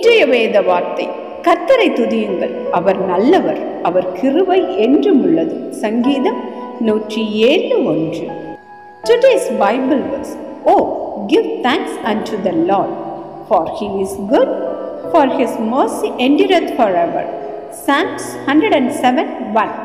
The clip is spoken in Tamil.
இன்றைய வேத வார்த்தை, கர்த்தரை துதியுங்கள், அவர் நல்லவர், அவர் கிருபை என்றும் உள்ளது. சங்கீதம் 107:1. Today's Bible verse: Oh, give thanks unto the Lord, for he is good, for his mercy endureth forever. Psalms 107:1.